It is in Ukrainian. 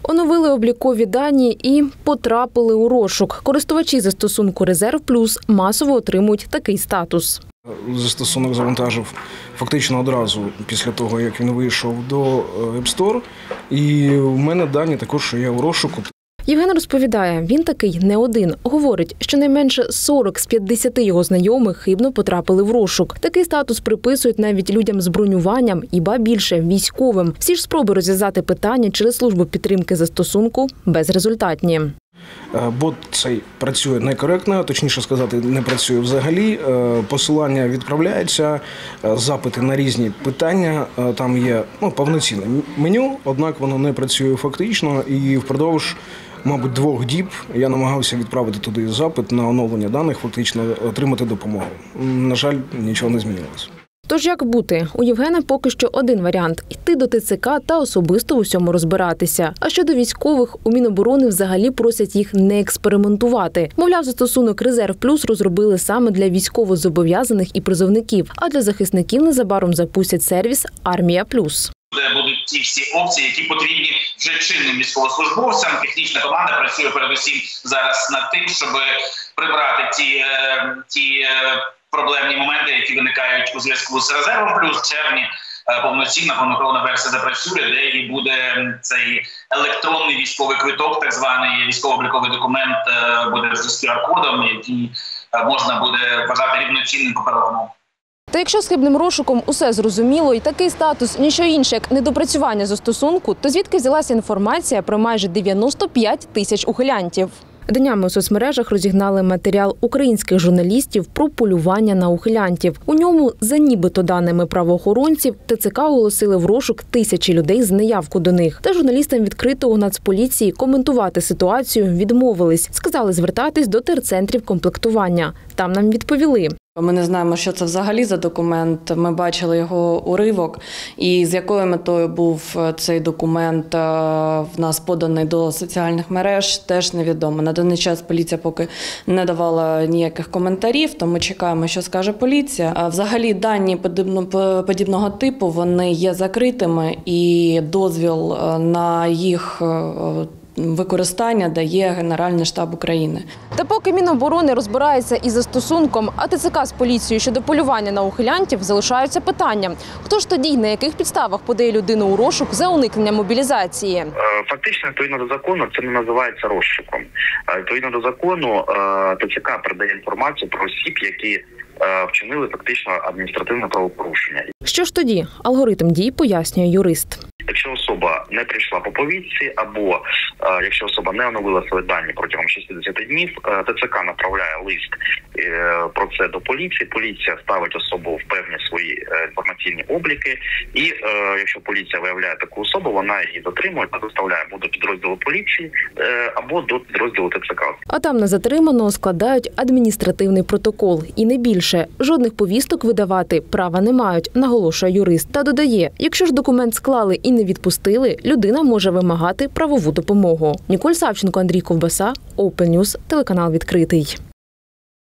Оновили облікові дані і потрапили у розшук. Користувачі застосунку «Резерв Плюс» масово отримують такий статус. Застосунок завантажив фактично одразу після того, як він вийшов до App Store. І в мене дані також, що я у розшуку. Євген розповідає, він такий не один. Говорить, що найменше 40 з 50 його знайомих хибно потрапили в розшук. Такий статус приписують навіть людям з бронюванням і, ба більше, військовим. Всі ж спроби розв'язати питання через службу підтримки застосунку безрезультатні. Бот цей працює некоректно, точніше сказати, не працює взагалі. Посилання відправляються, запити на різні питання. Там є повноцінне меню, однак воно не працює фактично. І впродовж, мабуть, 2 діб я намагався відправити туди запит на оновлення даних, фактично отримати допомогу. На жаль, нічого не змінилося. Тож як бути? У Євгена поки що один варіант – йти до ТЦК та особисто у всьому розбиратися. А щодо військових, у Міноборони взагалі просять їх не експериментувати. Мовляв, застосунок «Резерв Плюс» розробили саме для військовозобов'язаних і призовників, а для захисників незабаром запустять сервіс «Армія Плюс». Де будуть ті всі опції, які потрібні вже чинним військовослужбовцям. Технічна команда працює передусім зараз над тим, щоб прибрати ті проблемні моменти, які виникають у зв'язку з «Резервом Плюс». В червні повноцінна повноправна версія запрацює, де і буде цей електронний військовий квиток, так званий військово-обліковий документ, буде з QR-кодом, який можна буде вважати рівноцінним паперовому. Та якщо з хибним розшуком усе зрозуміло і такий статус – ніщо інше, як недопрацювання застосунку, то звідки взялася інформація про майже 95 тисяч ухилянтів? Днями у соцмережах розігнали матеріал українських журналістів про полювання на ухилянтів. У ньому, за нібито даними правоохоронців, ТЦК оголосили в розшук тисячі людей з неявку до них. Та журналістам відкритого Нацполіції коментувати ситуацію відмовились. Сказали звертатись до терцентрів комплектування. Там нам відповіли. Ми не знаємо, що це взагалі за документ. Ми бачили його уривок. І з якою метою був цей документ в нас поданий до соціальних мереж, теж невідомо. На даний час поліція поки не давала ніяких коментарів, то ми чекаємо, що скаже поліція. А взагалі дані подібного типу, вони є закритими і дозвіл на їх використання дає Генеральний штаб України. Та поки Міноборони розбирається із застосунком, а ТЦК з поліцією щодо полювання на ухилянтів, залишаються питання. Хто ж тоді, на яких підставах подає людину у розшук за уникнення мобілізації? Фактично, відповідно до закону, це не називається розшуком. Відповідно до закону, ТЦК передає інформацію про осіб, які вчинили фактично адміністративне правопорушення. Що ж тоді? Алгоритм дій пояснює юрист. Якщо особа не прийшла по повістці, або якщо особа не оновила свої дані протягом 60 днів, ТЦК направляє лист про це до поліції. Поліція ставить особу в певні свої інформаційні обліки. І якщо поліція виявляє таку особу, вона її затримує та доставляє або до підрозділу поліції, або до підрозділу ТЦК. А там на затриманого складають адміністративний протокол. І не більше. Жодних повісток видавати права не мають, наголошує юрист. Та додає, якщо ж документ склали і не відпустили, людина може вимагати правову допомогу. Ніколь Савченко, Андрій Ковбаса, Open News, телеканал «Відкритий».